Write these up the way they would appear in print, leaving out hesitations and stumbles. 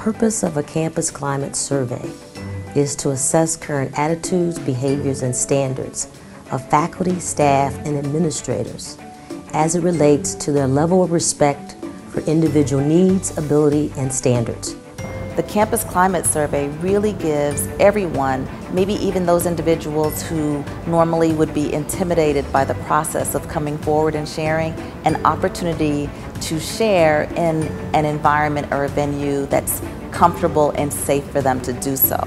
purpose of a campus climate survey is to assess current attitudes, behaviors, and standards of faculty, staff, and administrators as it relates to their level of respect for individual needs, ability, and standards. The Campus Climate Survey really gives everyone, maybe even those individuals who normally would be intimidated by the process of coming forward and sharing, an opportunity to share in an environment or a venue that's comfortable and safe for them to do so.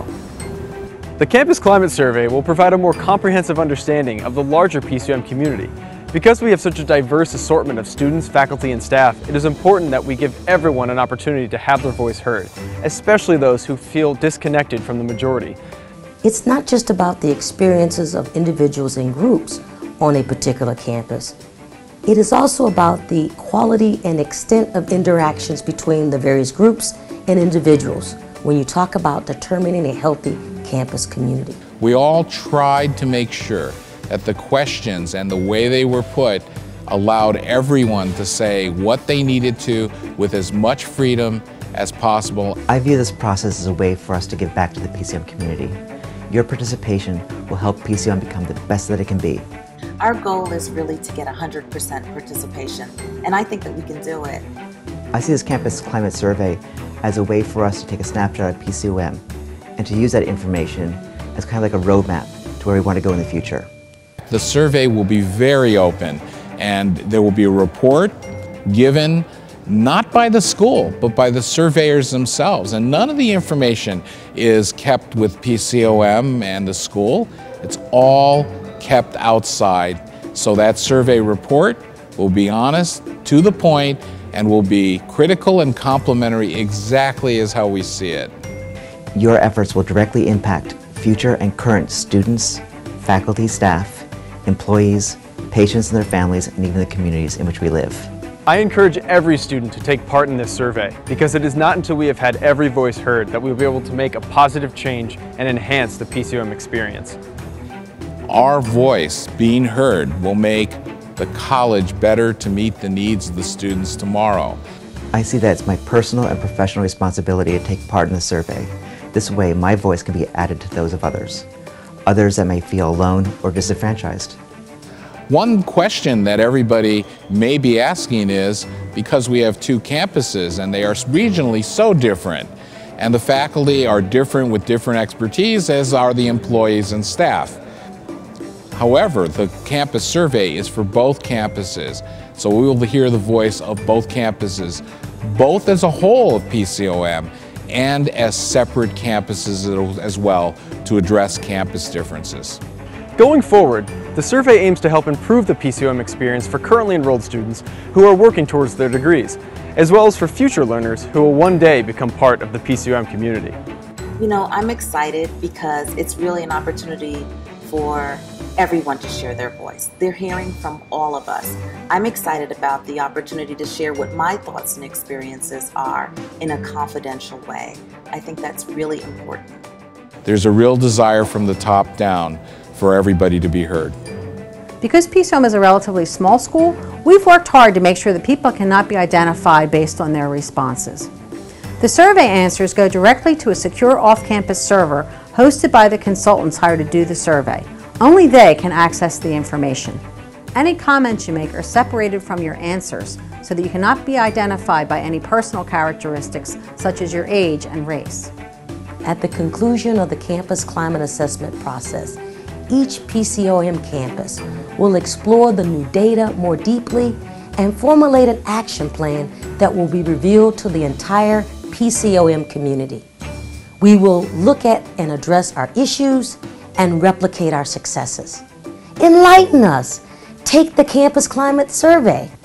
The Campus Climate Survey will provide a more comprehensive understanding of the larger PCOM community. Because we have such a diverse assortment of students, faculty, and staff, it is important that we give everyone an opportunity to have their voice heard, especially those who feel disconnected from the majority. It's not just about the experiences of individuals and groups on a particular campus. It is also about the quality and extent of interactions between the various groups and individuals when you talk about determining a healthy campus community. We all tried to make sure that the questions and the way they were put allowed everyone to say what they needed to with as much freedom as possible. I view this process as a way for us to give back to the PCOM community. Your participation will help PCOM become the best that it can be. Our goal is really to get 100% participation, and I think that we can do it. I see this Campus Climate Survey as a way for us to take a snapshot of PCOM and to use that information as kind of like a roadmap to where we want to go in the future. The survey will be very open, and there will be a report given not by the school, but by the surveyors themselves. And none of the information is kept with PCOM and the school. It's all kept outside. So that survey report will be honest, to the point, and will be critical and complimentary exactly as how we see it. Your efforts will directly impact future and current students, faculty, staff, employees, patients and their families, and even the communities in which we live. I encourage every student to take part in this survey because it is not until we have had every voice heard that we will be able to make a positive change and enhance the PCOM experience. Our voice being heard will make the college better to meet the needs of the students tomorrow. I see that it's my personal and professional responsibility to take part in the survey. This way, my voice can be added to those of others that may feel alone or disenfranchised. One question that everybody may be asking is, because we have two campuses and they are regionally so different, and the faculty are different with different expertise, as are the employees and staff. However, the campus survey is for both campuses, so we will hear the voice of both campuses, both as a whole of PCOM and as separate campuses as well, to address campus differences. Going forward, the survey aims to help improve the PCOM experience for currently enrolled students who are working towards their degrees, as well as for future learners who will one day become part of the PCOM community. You know, I'm excited because it's really an opportunity for everyone to share their voice. They're hearing from all of us. I'm excited about the opportunity to share what my thoughts and experiences are in a confidential way. I think that's really important. There's a real desire from the top down for everybody to be heard. Because PCOM is a relatively small school, we've worked hard to make sure that people cannot be identified based on their responses. The survey answers go directly to a secure off-campus server hosted by the consultants hired to do the survey. Only they can access the information. Any comments you make are separated from your answers so that you cannot be identified by any personal characteristics such as your age and race. At the conclusion of the campus climate assessment process, each PCOM campus will explore the new data more deeply and formulate an action plan that will be revealed to the entire PCOM community. We will look at and address our issues and replicate our successes. Enlighten us. Take the Campus Climate Survey.